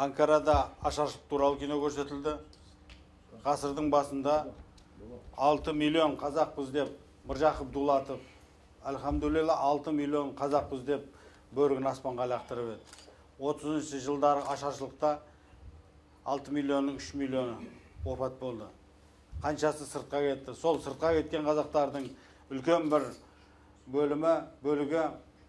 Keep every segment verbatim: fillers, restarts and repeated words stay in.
Анкарада ашаршылық туралы кино көрсетілді. Ғасырдың басында алты миллион қазақпыз деп Мыржақып Дулатов, альхамдулилла алты миллион қазақпыз деп бөрігін аспанға лақтырып еді. отызыншы жылдары ашаршылықта алты миллионның үш миллионы опат болды. Қаншасы сыртқа кетті. Сол сыртқа кеткен қазақтардың үлкен бір бөлімі, бөлігі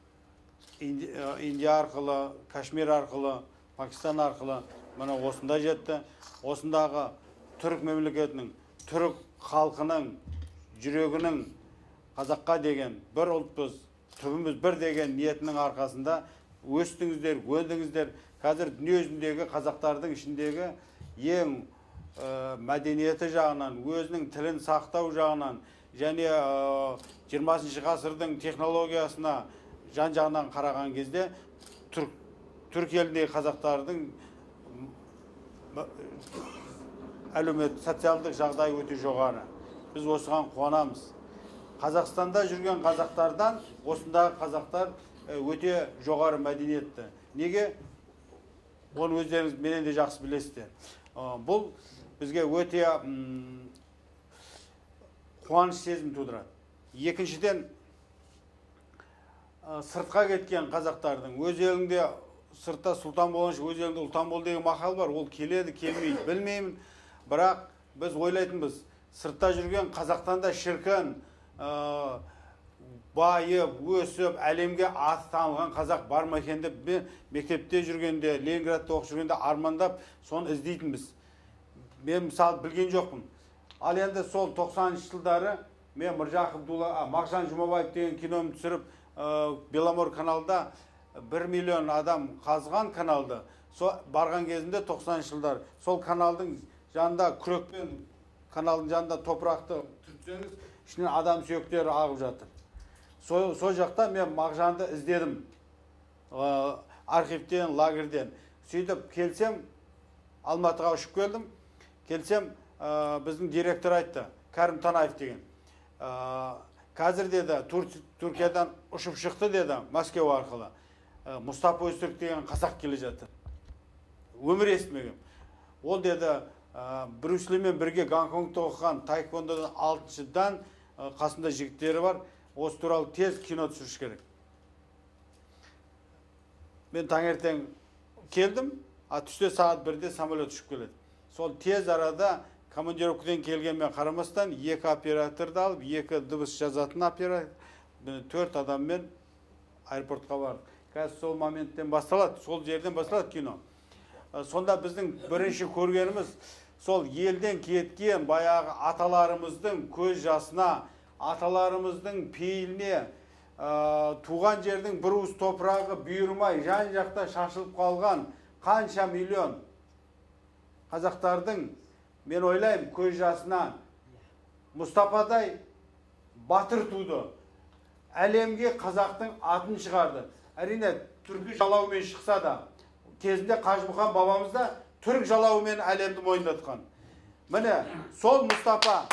Индия арқылы, Кашмир арқылы, Пакистан арқылы мына осында жетті. Осындағы түрік мемлекетінің, түрік халқының жүрегінің қазаққа деген бір ұлтпыз, түбіміз бір деген ниетінің арқасында өстіңіздер, өндіңіздер. Қазір дүние жүзіндегі қазақтардың ішіндегі ең мәдениеті жағынан, өзінің тілін сақтау жағынан және жиырмасыншы ғасырдың технологиясына жан-жағынан қараған кезде түрк еліндегі қазақтардың әлеуметтік социалдық жағдай өте жоғары. Біз осыған қуанамыз. Қазақстанда жүрген қазақтардан осындағы қазақтар өте жоғары мәдениетті. Неге? Оны өздеріңіз менен де жақсы білесіздер. Бұл бізге өте қуаныш сезім тудырады. Екіншіден, сыртқа кеткен қазақтардың өз еліңде сыртта сұлтан болғанша өз еліңде ұлтан бол деген мақал бар. Ол келеді, келмейді, білмеймін. Бірақ біз ойлайтынбыз, сыртта жүрген қазақтан да шіркін, байып, өсіп, әлемге аты танылған қазақ бар ма екен деп мектепте жүргенде, Ленинградта оқып жүргенде армандап, соны іздейтінбіз. Мен мысалы білген жоқпын. Ал енді сол тоқсаныншы жылдары мен Мыржақып Дулатов, Мағжан Жұмабаев деген киноны түсіріп, Беломор каналда бір миллион адам қазған каналды. Сол барған кезінде тоқсаныншы жылдар сол каналдың жанында күрекпен, каналдың жанында топырақты түртсеңіз, ішінен адам сүйектері ағып жатыр. Сол жақта мен Мағжанды іздедім. Архивтен, лагерден. Сөйтіп келсем, Алматыға ұшып келдім. Келсем, біздің директор айтты, Кәрім Танаев деген. Қазір деді, Түркиядан ұшып шықты деді, Мәскеу арқылы. Мұстапа Өзтүрік деген қазақ келе жатыр. Өмір естімеген. Ол деді, Брюслемен бірге Гонконгта оқыған таэквондодан алтыншыдан қасында жігіттері бар. Осы туралы тез кино түсіріш керек. Мен таңертең келдім, а түсте сағат бірде самолет ұшып келеді. Сол тез арада командировкадан келгенмен қарамастан екі операторды алып, екі дыбыс жазатын оператор, төрт адаммен аэропортқа бардық. Қазір сол моменттен басталады, сол жерден басталады кино. Сонда біздің бірінші көргеніміз сол елден кеткен баяғы аталарымыздың көз жасына, аталарымыздың пейіліне, туған жердің бір уыс топырағы бұйырмай, жан жақта шашылып қалған қанша миллион қазақтардың, мен ойлаймын, көз жасына Мұстападай батыр туды. Әлемге қазақтың атын шығарды. Әрине, түркі жалауымен шықса да, кезінде Қажымұқан бабамыз да түрік жалауымен әлемді мойындатқан. Міне, сол Мұстапа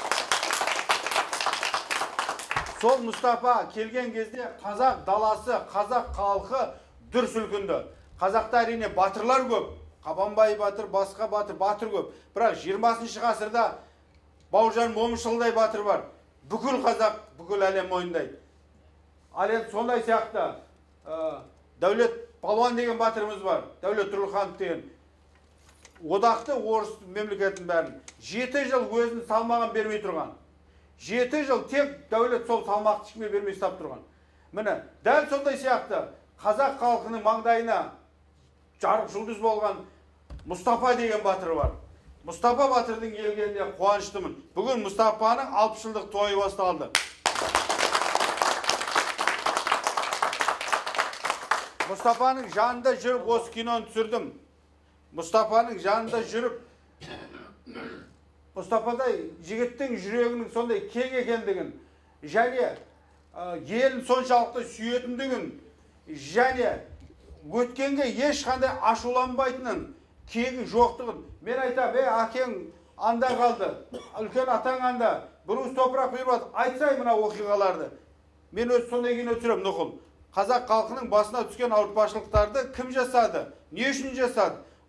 Сол Мұстапа келген кезде қазақ даласы, қазақ халқы дүр сілкінді. Қазақта әрине батырлар көп. Қабанбай батыр, басқа батыр, батыр көп. Бірақ жиырмасыншы ғасырда Бауыржан Момышұлыдай батыр бар. Бүкіл қазақ, бүкіл әлем мойындайды. Ал енді сондай сияқты Дәулет Палуан деген батырымыз бар. Дәулет Тұрлыханов деген. Одақты орыс мемлекетін бәрін. Жеті жыл өзін салмаған бермей тұрған. Жеті жыл тек Дәулет сол салмақты ешкімге бермей ұстап тұрған. Міне, дәл сондай сияқты қазақ халқының маңдайына жарық жұлдыз болған Мұстапа деген батыр бар. Мұстапа батырдың келгеніне қуаныштымын. Бүгін Мұстапаның алпыс жылдық тойы басталды. Мұстапаның жанында жүріп осы киноны түсірдім. Мұстапаның жанында жүріп, Мұстападай жігіттің жүрегінің сондай кең екендігін, және елін соншалықты сүйетіндігін, және өткенге ешқандай ашуланбайтынын, кегі жоқтығын. Мен айтам, ей, әкең анда қалды, үлкен атаң анда, бір уыс топырақ бұйырмады, айтсай мына оқиғаларды. Мен өз сондай кино түсірем, нұқыл. Қазақ халқының басына түскен ауыртпашылықтарды кім жасады? Не үшін жасады?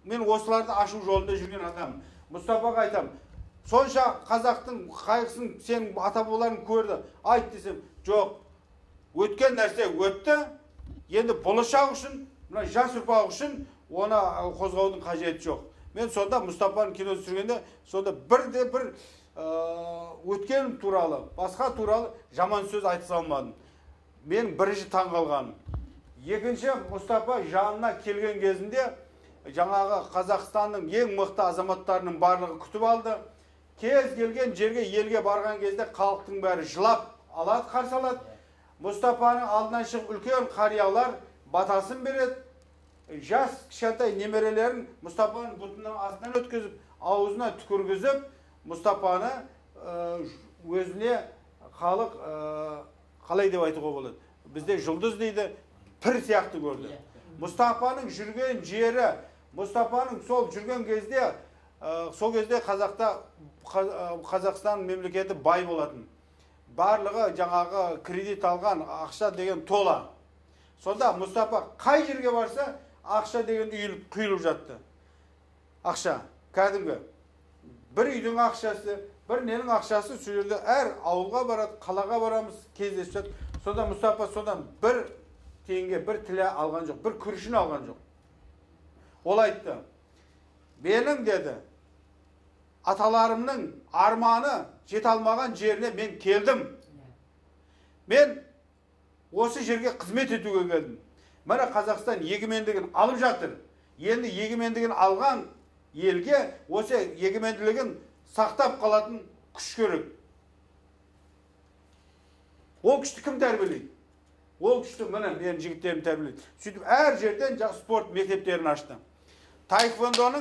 мен осыларды ашу жолында жүрген адам. Мұстапаға айтам, сонша қазақтың қайғысын сен ата-бабаларың көрді, айт десем, жоқ. Өткен нәрсе өтті. Енді болашақ үшін, мына жас ұрпақ үшін оны қозғаудың қажеті жоқ. Мен сонда Мұстапаның киносы түсіргенде сонда бірде бір өткен туралы, басқа туралы жаман сөз айта салмадым. Мен бірінші таң қалғаным. Екінші, Мұстапа жанына келген кезінде жаңағы Қазақстанның ең мықты азаматтарының барлығы күтіп алды. Кез келген жерге, елге барған кезде халықтың бәрі жылап алады, қарсы алады. Мұстапаның алдынан шығып үлкен қариялар батасын береді. Жас кішкентай немерелерін Мұстапаның бұтының астынан өткізіп, аузына түкіргізіп, Мұстапаны өзіне халық қалай деп айтуға болады. Бізде жұлдыз дейді, пір сияқты көрді. Мұстапаның жүрген жері, Мұстапаның сол жүрген кезде, сол кезде Қазақта Қазақстан мемлекеті бай болатын. Барлығы жаңағы кредит алған ақша деген тола. Сонда Мұстапа қай жерге барса, ақша деген үйіліп, құйылып жатты. Ақша, кәдімгі. Бір үйдің ақшасы, бір ненің ақшасы, сол жерде әр ауылға барады, қалаға барамыз, кездесіп жатыр. Сонда Мұстапа содан бір теңге, бір тіле алған жоқ, бір күрішін алған жоқ. Ол айтты, менің деді, аталарымның арманы жете алмаған жеріне мен келдім. Мен осы жерге қызмет етуге келдім. Мына Қазақстан егемендігін алып жатыр. Енді егемендігін алған елге осы егеменділігін сақтап қалатын күш керек. Ол күшті кім тәрбиелейді? Ол күшті міне менің жігіттерім тәрбиелейді. Сөйтіп әр жерден спорт мектептерін ашты. Таеквондоның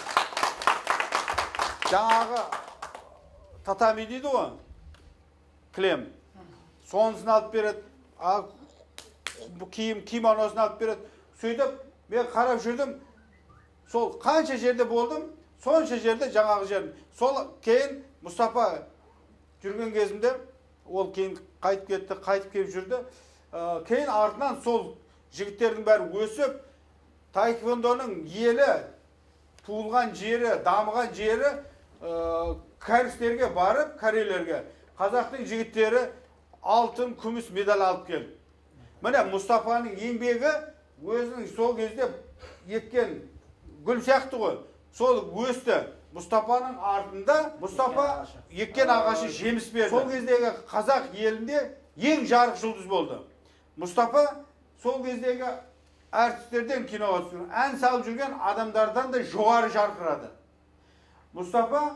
жаңағы татами дейді ғой, кілем. Сонысын алып береді, киім, кимоносын алып береді. Сөйтіп, мен қарап жүрдім, сол қанша жерде болдым, сонша жерде жаңағы жерім. Сол кейін Мұстапа жүрген кезімде, ол кейін қайтып кетті, қайтып келіп жүрді. Кейін артынан сол жігіттердің бәрі өсіп, таеквондоның елі, туылған жері, дамыған жері, кәрістерге барып, корейлерге, қазақтың жігіттері алтын, күміс медаль алып келді. Міне Мұстапаның еңбегі өзінің сол кезде еккен гүл сияқты ғой. Сол өсті. Мұстапаның артында Мұстапа еккен ағашы жеміс берді. Сол кездегі қазақ елінде ең жарық жұлдыз болды. Мұстапа сол кездегі әртістерден киноға түсірген, ән салып жүрген адамдардан да жоғары жарқырады. Мұстапа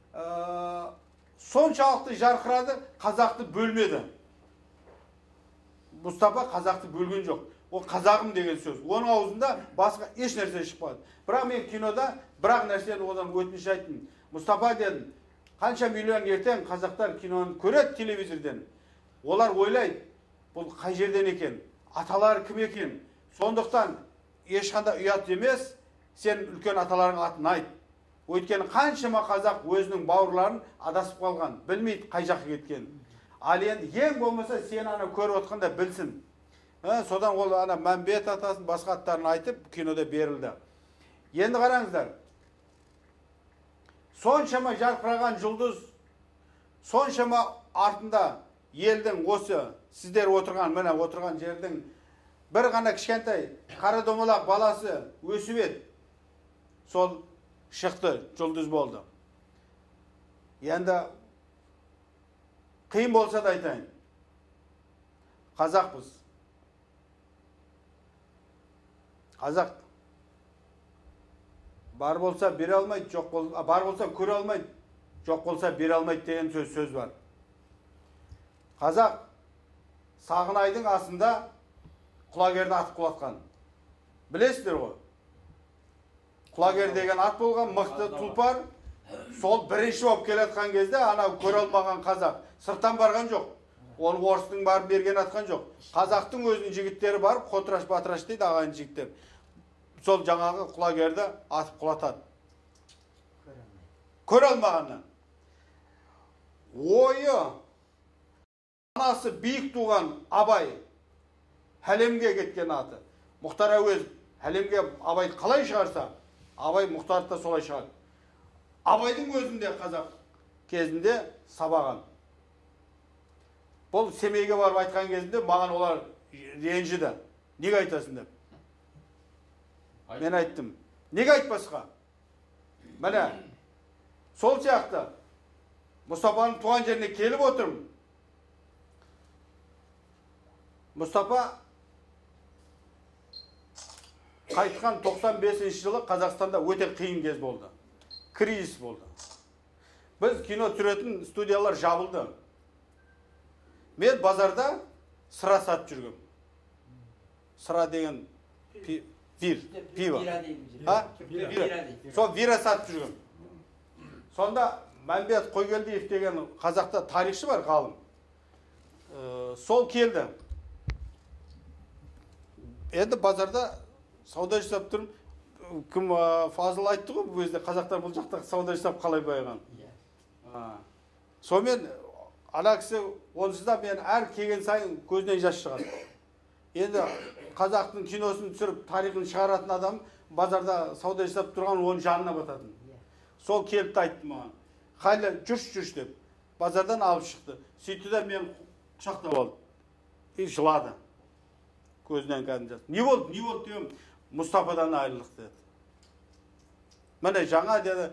соншалықты жарқырады, қазақты бөлмеді. Мұстапа қазақты бөлген жоқ. Ол қазағым деген сөз. Оның аузында басқа еш нәрсе шықпады. Бірақ мен кинода бірақ нәрсені одан өтініш айттым. Мұстапа дедім, қанша миллион ертең қазақтар киноны көреді телевизорден. Олар ойлайды, бұл қай жерден екен, аталары кім екен. Сондықтан ешқандай ұят емес, сен үлкен аталарың атын айт. Өйткені қаншама қазақ өзінің бауырларын адасып қалған, білмейді қай жаққа кеткен. Ал енді ең болмаса сен ана көріп отқанда білсін. Содан ол ана Мәмбет атасын басқа аттарын айтып кинода берілді. Енді қараңыздар. Соншама жарқыраған жұлдыз, соншама артында елдің осы сіздер отырған, міне отырған жердің бір ғана кішкентай қара домалақ баласы өсіп еді. Сол шықты, жұлдыз болды. Енді қиын болса да айтайын. Қазақпыз. Қазақ бар болса бере алмайды, жоқ болса, бар болса көре алмайды, жоқ болса бере алмайды деген сөз сөз бар. Қазақ Сағынайдың астында құлагерді атып құлатқан. Білесіздер ғой? Құлагер деген ат болған, мықты тұлпар, сол бірінші болып келатқан кезде ана көре алмаған қазақ. Сырттан барған жоқ. Ол орыстың барып берген атқан жоқ. Қазақтың өзінің жігіттері барып, Қотыраш Батыраш дейді ағайын жігіттер. Сол жаңағы құлагерді атып құлатады. Көре алмағаннан. Ойы, анасы биік туған Абай, Әлемге кеткен аты. Мұхтар Әуезов Әлемге Абайды қалай шығарса, Абай Мұхтарды да солай шығады. Абайдың өзінде қазақ кезінде сабаған. Бұл Семейге барып айтқан кезінде маған олар ренжіді. Неге айтасың деп. Мен айттым. Неге айтпасқа? Міне, сол сияқты Мұстапаның туған жеріне келіп отырмын. Мұстапа қайтқан тоқсан бесінші жылы Қазақстанда өте қиын кез болды. Кризис болды. Біз кино түсіретін студиялар жабылды. Мен базарда сыра сатып жүргем. Сыра деген вир, пиво. А? Вира. Сол вира сатып жүргем. Сонда Мәмбет Қойгелдиев деген қазақта тарихшы бар, ғалым. Сол келді. Енді базарда сауда жасап тұрмын. Кім Фазыл айтты ғой, бұл кезде қазақтар бұл жақта сауда жасап қалай байыған. Сонымен ана кісі онсызда мен әр келген сайын көзінен жас шығады. Енді қазақтың киносын түсіріп тарихын шығаратын адам базарда сауда жасап тұрған оның жанына бататын. Сол келді айтты маған. Қайлы жүрш жүрш деп базардан алып шықты. Сөйтті де мен құшақтап алды. И жылады. Көзінен кәдімгі жас. Не болды, не болды деймін. Мұстападан айырылдық деді. Міне жаңа деді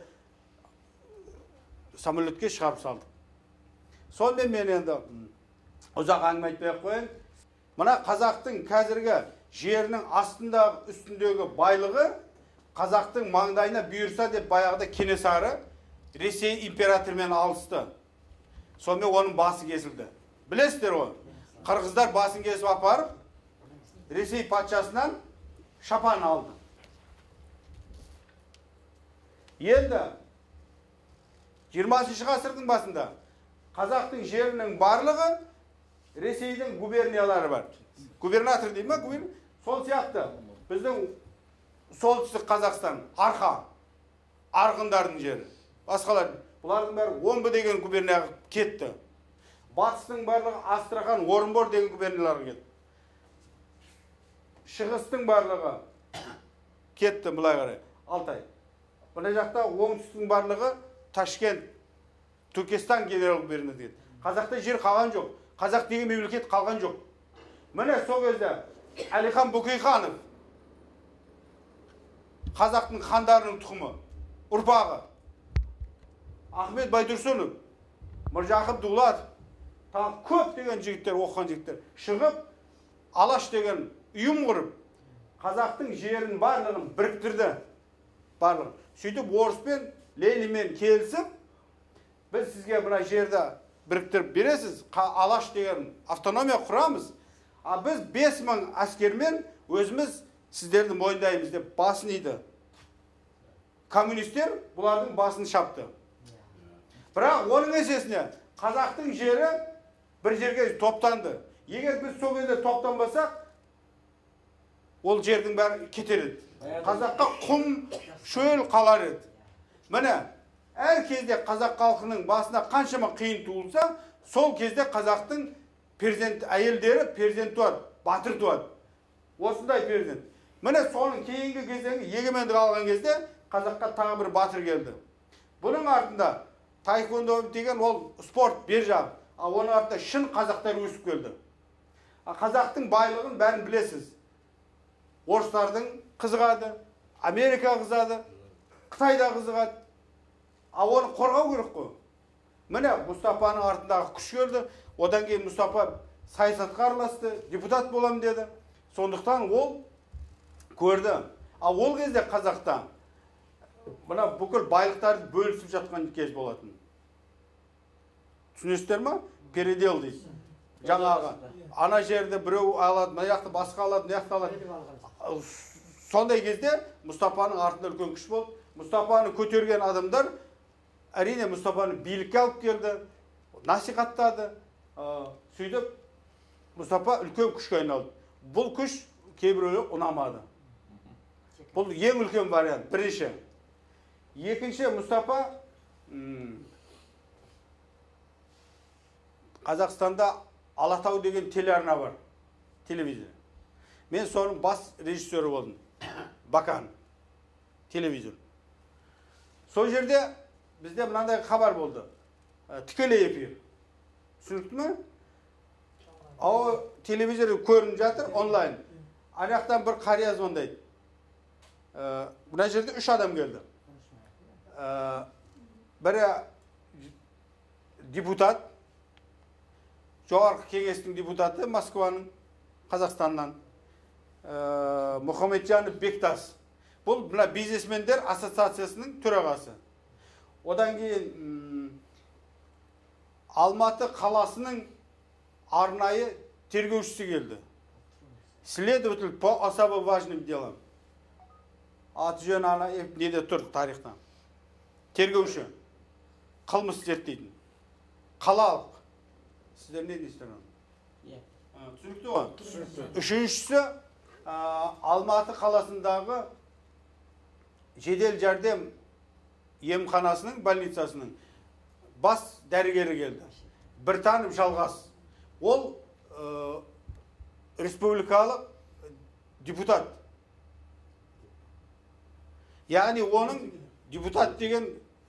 самолетке шығарып салдық. Сонымен мен енді ұзақ әңгіме айтпай қояйын. Мына қазақтың қазіргі жерінің астындағы үстіндегі байлығы қазақтың маңдайына бұйырса деп баяғыда Кенесары Ресей императорымен алысты. Сонымен оның басы кесілді. Білесіздер ғой? Қырғыздар басын кесіп апарып Ресей патшасынан шапан алды. Енді жиырмасыншы ғасырдың басында қазақтың жерінің барлығы Ресейдің губерниялары бар. Губернатор дейді ма? Сол сияқты біздің солтүстік Қазақстан, Арқа, Арғындардың жері. Басқалар, бұлардың бәрі Омбы деген губернияға кетті. Батыстың барлығы Астрахан, Орынбор деген губернияларға кетті. Шығыстың барлығы кетті бұлай қарай, Алтай. Бұна жақта оңтүстіктің барлығы Ташкент, Түркестан генерал губерниясы кетті. Қазақта жер қалған жоқ. Қазақ деген мемлекет қалған жоқ. Міне сол кезде Әлихан Бөкейханов қазақтың хандарының тұқымы, ұрпағы. Ахмет Байтұрсынов, Міржақып Дулатов, тағы көп деген жігіттер, оқыған жігіттер шығып, Алаш деген ұйым құрып, қазақтың жерін барлығын біріктірді. Барлығын. Сөйтіп орыспен, Ленинмен келісіп, біз сізге мына жерді біріктіріп бересіз, Алаш деген автономия құрамыз, а біз бес мың әскермен өзіміз сіздерді мойындаймыз деп басын иді. Коммунистер бұлардың басын шапты. Бірақ оның есесіне қазақтың жері бір жерге топтанды. Егер біз сол кезде топтанбасақ, ол жердің бәрі кетер еді. Қазаққа құм, шөл қалар еді. Міне, әр кезде қазақ халқының басына қаншама қиын туылса, сол кезде қазақтың перзент әйелдері перзент туады, батыр туады. Осындай перзент. Міне соның кейінгі кездегі егемендік алған кезде қазаққа тағы бір батыр келді. Бұның артында таеквондо деген ол спорт бер жағы, а оның артында шын қазақтар өсіп келді. Қазақтың байлығын бәрін білесіз. Орыстардың қызығады, Америка қызығады, Қытайда қызығады. А оны қорғау керек қой. Міне Мұстапаның артындағы күш келді. Одан кейін Мұстапа саясатқа араласты, депутат болам деді. Сондықтан ол көрді. А ол кезде қазақта мына бүкіл байлықтарды бөлісіп жатқан кез болатын. Түсінесіздер ма? Передел дейсіз. Жаңағы ана жерде біреу алады, мына жақты басқа алады, мына жақты алады. Сондай кезде Мұстапаның артында үлкен күш болды. Мұстапаны көтерген адамдар әрине Мұстапаны билікке алып келді, насихаттады. Сөйтіп Мұстапа үлкен күшке айналды. Бұл күш кейбіреулер ұнамады. Бұл ең үлкен вариант, бірінші. Екінші, Мұстапа Қазақстанда Алатау деген телеарна бар, телевизия. Мен соның бас режиссері болдым, Бакан. телевизор. Сол жерде бізде мынандай хабар болды. Тікелей эфир. Түсінікті ме? Ау телевизор көрініп жатыр онлайн. Аяқтан бір қария звондайды. Мына жерде үш адам келді. Бірі депутат, жоғарғы кеңестің депутаты Москваның, Қазақстаннан, Мұхамеджанов Бектас. Бұл мына бизнесмендер ассоциациясының төрағасы. Одан кейін Алматы қаласының арнайы тергеушісі келді. Следователь по особо важным делам. Аты жөні ана неде тұр тарихтан. Тергеуші. Қылмыс зерттейтін. Қалалық. Сіздер не дейсіздер? Түсінікті ғой? Үшіншісі Алматы қаласындағы жедел жәрдем емханасының, больницасының бас дәрігері келді. Біртанов Жалғас. Ол республикалық депутат. Яғни оның депутат деген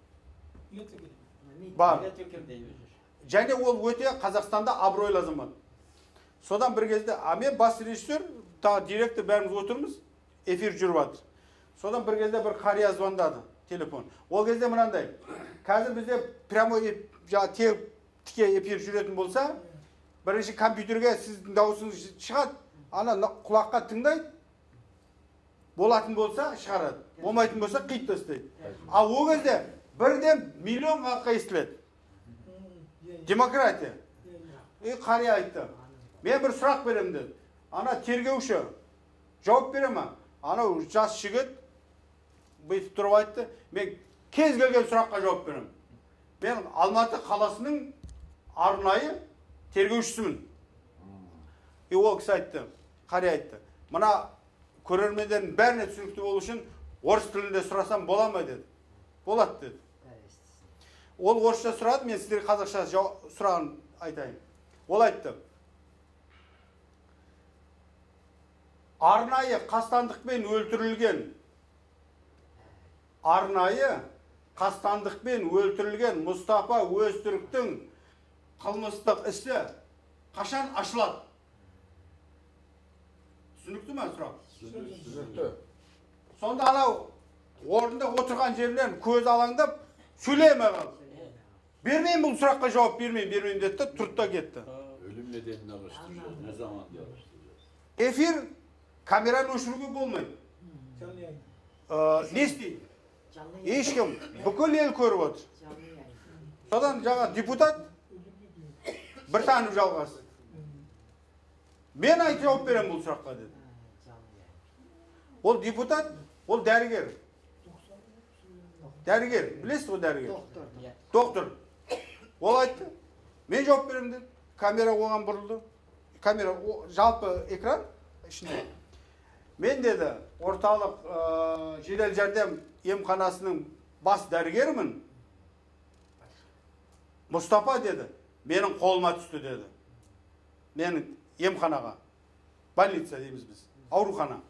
бар. Және ол өте Қазақстанда абыройлы азамат. Содан бір кезде, а мен бас режиссер, тағы директор бәріміз отырмыз, эфир жүріп жатыр. Содан бір кезде бір қария звондады, телефон. Ол кезде мынандай, қазір бізде прямой тіке эфир жүретін болса, бірінші компьютерге сіздің дауысыңыз шығады, ана құлаққа тыңдайды, болатын болса шығарады, болмайтын болса қиып тастайды. А ол кезде бірден миллион халыққа естіледі. Демократия. И қария айтты. Мен бір сұрақ беремін деді. Ана тергеуші жауап бере ма? Анау жас жігіт бүйтіп тұрып айтты. Мен кез келген сұраққа жауап беремін. Мен Алматы қаласының арнайы тергеушісімін. И ол кісі айтты, қария айтты. Мына көрермендердің бәріне түсінікті болу үшін орыс тілінде сұрасам бола ма деді. Болады деді. Ол орысша сұрады, мен сіздерге қазақша сұрағын айтайын. Ол айтты. Арнайы қастандықпен өлтірілген арнайы қастандықпен өлтірілген Мұстапа Өзтүріктің қылмыстық ісі қашан ашылады? Түсінікті ме сұрақ? Түсінікті. Сонда анау орында отырған жерінен көз алаңдап сөйлемей қалды. Бермеймін бұл сұраққа жауап бермеймін, бермеймін деді, тұрды да кетті. Өлім неденін алыштырacağız, ne zaman alıştıracağız? Эфир камераны өшіруге болмайды. Не істейді? Ешкім, бүкіл ел көріп отыр. Содан жаңа депутат Біртанов Жалғас. Мен айтып жауап беремін бұл сұраққа деді. Ол депутат, ол дәрігер. Дәрігер, білесіз ғой дәрігер? Доктор. Ол айтты, мен жауап беремін деді. Камера оған бұрылды. Камера, жалпы экран ішінде. Мен деді, орталық жедел жәрдем емханасының бас дәрігерімін. Мұстапа деді, менің қолыма түсті деді. Менің емханаға. Больница дейміз біз. Аурухана.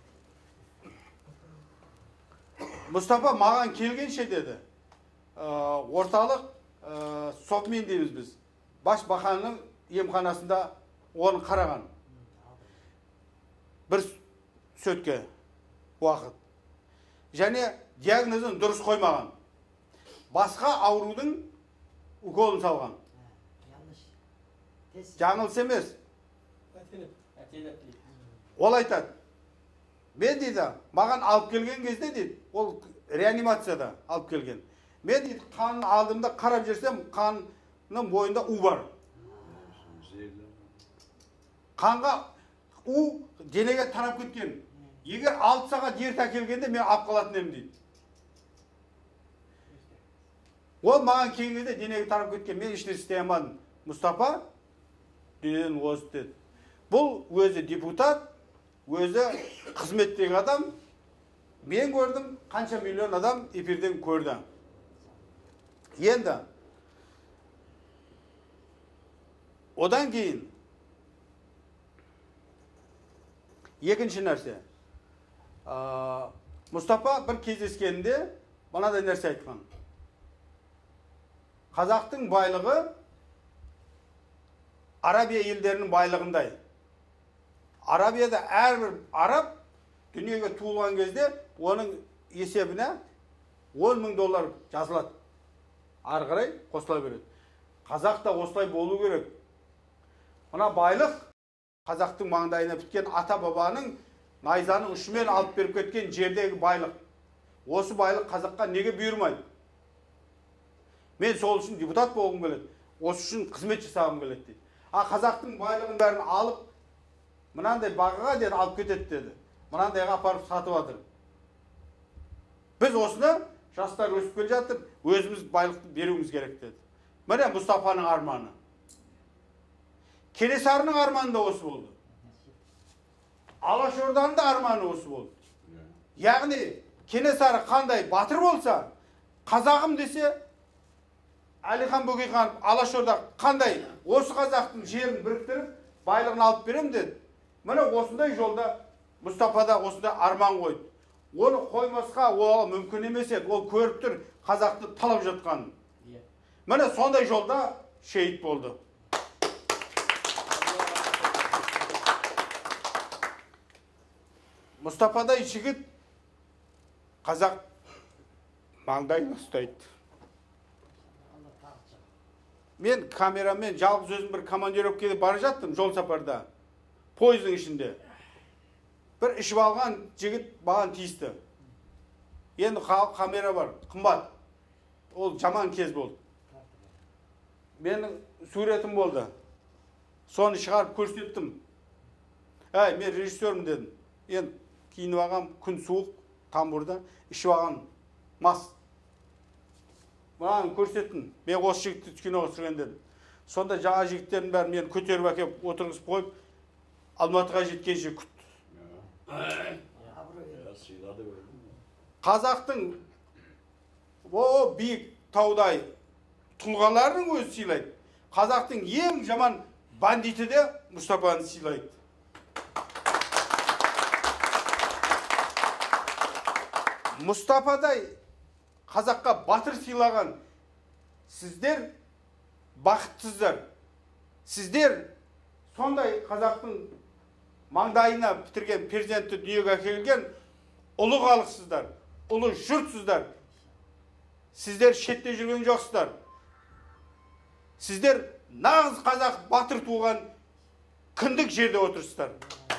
Мұстапа маған келгенше деді. Орталық Сопмен дейміз біз. Баш бақаның емханасында оны қараған. Бір сөтке уақыт. Және диагнозын дұрыс қоймаған. Басқа аурудың уколын салған. Жаңылыс емес. Ол айтады. Мен дейді, маған алып келген кезде дейді, ол реанимацияда алып келген. Мен дейді, қанын алдымда қарап жерсем, қанның бойында у бар. Қанға у денеге тарап кеткен. Егер алты сағат ерте әкелгенде мен алып қалатын едім дейді. Ол маған келгенде денеге тарап кеткен. Мен ешнәрсе істей алмадым. Мұстапа деден осы деді. Бұл өзі депутат, өзі қызметтегі адам. Мен көрдім, қанша миллион адам эфирден көрді. Енді одан кейін екінші нәрсе. Mustafa bir кездескенде мынадай нәрсе айтқан. Қазақтың байлығы Арабия елдерінің байлығындай. Арабияда әрбір араб дүниеге туылған кезде оның есебіне он мың доллар жазылады. Ары қарай қосыла береді. Қазақта осылай болу керек. Мына байлық қазақтың маңдайына біткен ата бабаның найзаның ұшымен алып беріп кеткен жердегі байлық. Осы байлық қазаққа неге бұйырмайды? Мен сол үшін депутат болғым келеді. Осы үшін қызмет жасағым келеді дейді. А қазақтың байлығын бәрін алып, мынандай бағаға деді алып кетеді деді. Мынандайға апарып сатып жатыр. Біз осыны жастар өсіп келе жатыр, өзіміз байлықты беруіміз керек деді. Міне Мұстафаның арманы. Кенесарының арманы да осы болды. Алашорданың да арманы осы болды. Яғни Кенесары қандай батыр болса, қазағым десе, Әлихан Бөкейханов Алашорда қандай осы қазақтың жерін біріктіріп, байлығын алып берем деді. Міне осындай жолда Мұстафада осындай арман қойды. Оны қоймасқа ол мүмкін емес еді. Ол көріп тұр қазақты талап жатқанын. Міне сондай жолда шейіт болды. Мұстафадай жігіт қазақ маңдайын ұстайды. Мен камерамен жалғыз өзім бір командировкеде бара жаттым жол сапарда. Пойыздың ішінде. Bir ішіп алған жігіт маған тиісті. Енді камера бар, қымбат. Ол жаман кез болды. Менің суретім болды. Соны шығарып көрсеттім. Әй, мен режиссермін дедім. Енді киініп алғам, күн суық, тамбурда, ішіп алған мас. Маған көрсеттім. Мен осы жігітті киноға түсірген дедім. Сонда жаңа жігіттердің бәрі мені көтеріп әкеп, отырғызып қойып, Алматыға жеткенше күтті. Қазақтың о биік таудай тұлғаларының өзі сыйлайды. Қазақтың ең жаман бандиті де Мұстафаны сыйлайды. Мұстафадай қазаққа батыр сыйлаған сіздер бақыттысыздар. Сіздер сондай қазақтың маңдайына бітірген перзентті дүниеге әкелген ұлы халықсыздар, ұлы жұртсыздар. Сіздер шетте жүрген жоқсыздар. Сіздер нағыз қазақ батыр туған кіндік жерде отырсыздар.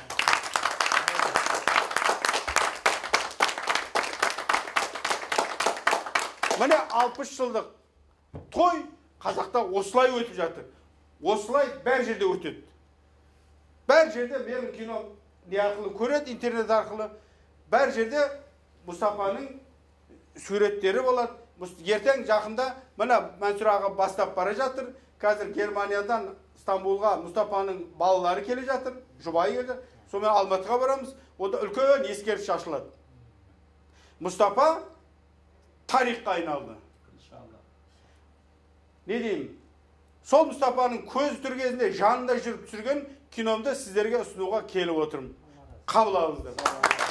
Міне алпыс жылдық той қазақта осылай өтіп жатыр. Осылай бәр жерде өтеді. Бәр жерде менің кино не арқылы көреді, интернет арқылы. Бәр жерде Мұстафаның суреттері болады. Ертең жақында мына Мәнсүр аға бастап бара жатыр. Қазір Германиядан Стамбулға Мұстафаның балалары келе жатыр, жұбайы келді. Сонымен Алматыға барамыз. Онда үлкен ескерткіш ашылады. Мұстафа тарихқа айналды. Не деймін? Сол Мұстафаның көз түргезінде жанында жүріп түсірген киномды сіздерге ұсынуға келіп отырмын. Қабыл алыңыздар.